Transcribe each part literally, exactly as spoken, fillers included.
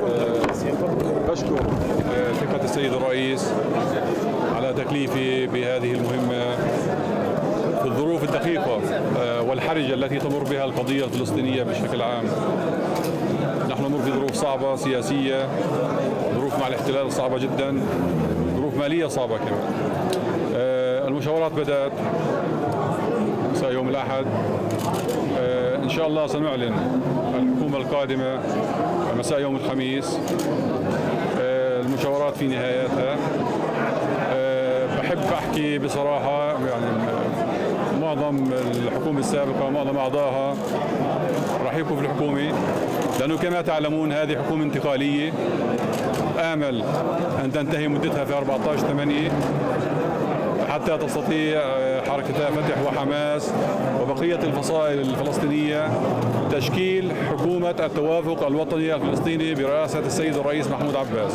بشكر ثقة السيد الرئيس على تكليفي بهذه المهمة في الظروف الدقيقة والحرجة التي تمر بها القضية الفلسطينية بشكل عام. نحن نمر بظروف صعبة سياسية، ظروف مع الاحتلال صعبة جدا، ظروف مالية صعبة كمان. المشاورات بدأت مساء يوم الأحد، إن شاء الله سنعلن الحكومة القادمة مساء يوم الخميس. المشاورات في نهايتها. بحب أحكي بصراحة، يعني معظم الحكومة السابقة معظم أعضائها راح يبقوا في الحكومة، لأنه كما تعلمون هذه حكومة انتقالية آمل أن تنتهي مدتها في أربعة عشر ثمانية حتى تستطيع حركة فتح وحماس وبقية الفصائل الفلسطينية تشكيل حكومة التوافق الوطني الفلسطيني برئاسة السيد الرئيس محمود عباس.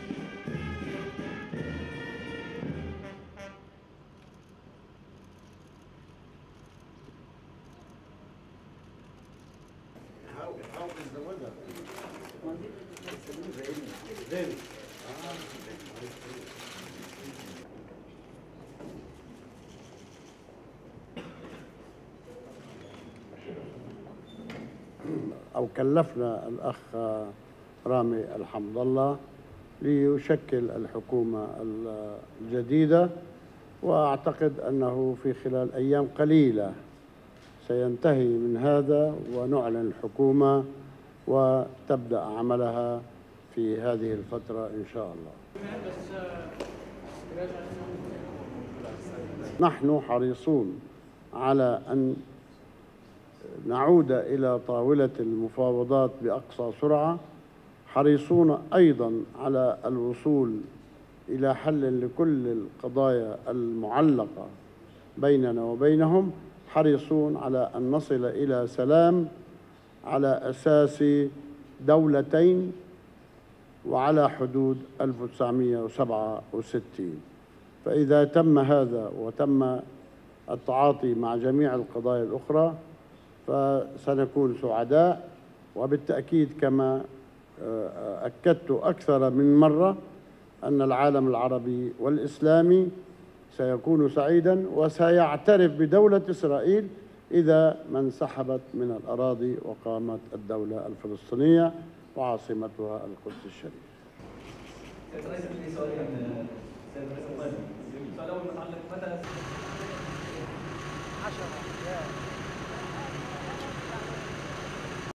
أو كلفنا الأخ رامي الحمد الله ليشكل الحكومة الجديدة، وأعتقد أنه في خلال أيام قليلة سينتهي من هذا ونعلن الحكومة وتبدأ عملها في هذه الفترة إن شاء الله. نحن حريصون على أن نعود إلى طاولة المفاوضات بأقصى سرعة، حريصون أيضا على الوصول إلى حل لكل القضايا المعلقة بيننا وبينهم، حريصون على أن نصل إلى سلام على أساس دولتين وعلى حدود ألف وتسعمئة وسبعة وستين. فإذا تم هذا وتم التعاطي مع جميع القضايا الأخرى فسنكون سعداء، وبالتأكيد كما أكدت أكثر من مرة أن العالم العربي والإسلامي سيكون سعيدا وسيعترف بدولة إسرائيل إذا ما انسحبت من الأراضي وقامت الدولة الفلسطينية وعاصمتها القدس الشريف. سيد الرئيس عندي سؤالين. سيد الرئيس السؤال الأول متعلق متى عشرة